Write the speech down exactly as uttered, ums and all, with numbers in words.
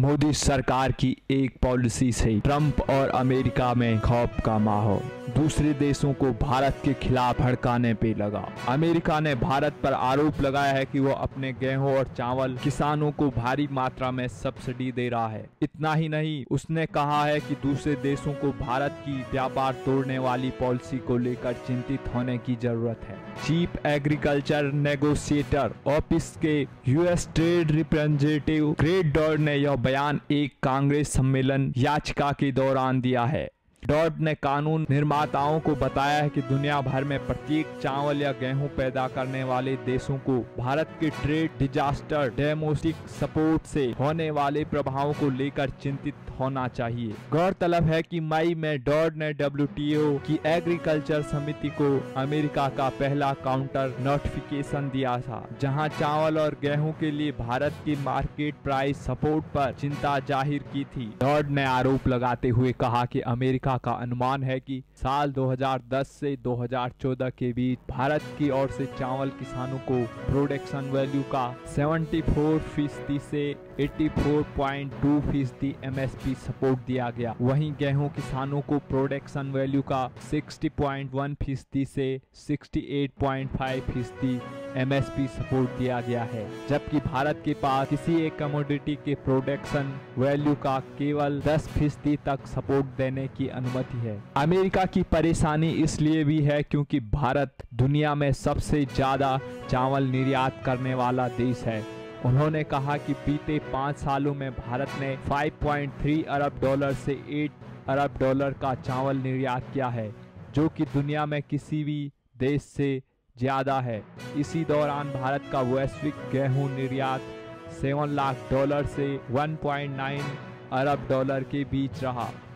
मोदी सरकार की एक पॉलिसी से ट्रंप और अमेरिका में खौफ का माहौल। दूसरे देशों को भारत के खिलाफ भड़काने पे लगा। अमेरिका ने भारत पर आरोप लगाया है कि वो अपने गेहूं और चावल किसानों को भारी मात्रा में सब्सिडी दे रहा है। इतना ही नहीं, उसने कहा है कि दूसरे देशों को भारत की व्यापार तोड़ने वाली पॉलिसी को लेकर चिंतित होने की जरूरत है। चीफ एग्रीकल्चर नेगोशिएटर ऑफिस के US trade representative Greg Doud ने यह बयान एक कांग्रेस सम्मेलन याचिका के दौरान दिया है। डॉड ने कानून निर्माताओं को बताया है कि दुनिया भर में प्रत्येक चावल या गेहूं पैदा करने वाले देशों को भारत के ट्रेड डिजास्टर डोमेस्टिक सपोर्ट से होने वाले प्रभावों को लेकर चिंतित होना चाहिए। गौरतलब है कि मई में डॉड ने डब्ल्यूटीओ की एग्रीकल्चर समिति को अमेरिका का पहला काउंटर नोटिफिकेशन दिया था, जहां चावल और गेहूं के लिए भारत की मार्केट प्राइस सपोर्ट पर चिंता जाहिर की थी। डॉड ने आरोप लगाते हुए कहा कि अमेरिका का अनुमान है कि साल दो हज़ार दस से दो हज़ार चौदह के बीच भारत की ओर से चावल किसानों को प्रोडक्शन वैल्यू का चौहत्तर फीसदी से चौरासी पॉइंट दो फीसदी एमएसपी सपोर्ट दिया गया। वहीं गेहूं किसानों को प्रोडक्शन वैल्यू का साठ पॉइंट एक फीसदी से अड़सठ पॉइंट पाँच फीसदी एमएसपी सपोर्ट दिया गया है, जबकि भारत के पास किसी एक कमोडिटी के प्रोडक्शन वैल्यू का केवल दस फीसदी तक सपोर्ट देने की अनुमति है। अमेरिका की परेशानी इसलिए भी है क्योंकि भारत दुनिया में सबसे ज्यादा चावल निर्यात करने वाला देश है। उन्होंने कहा कि बीते पाँच सालों में भारत ने पाँच पॉइंट तीन अरब डॉलर से आठ अरब डॉलर का चावल निर्यात किया है, जो कि दुनिया में किसी भी देश से ज्यादा है। इसी दौरान भारत का वैश्विक गेहूं निर्यात सात लाख डॉलर से एक पॉइंट नौ अरब डॉलर के बीच रहा।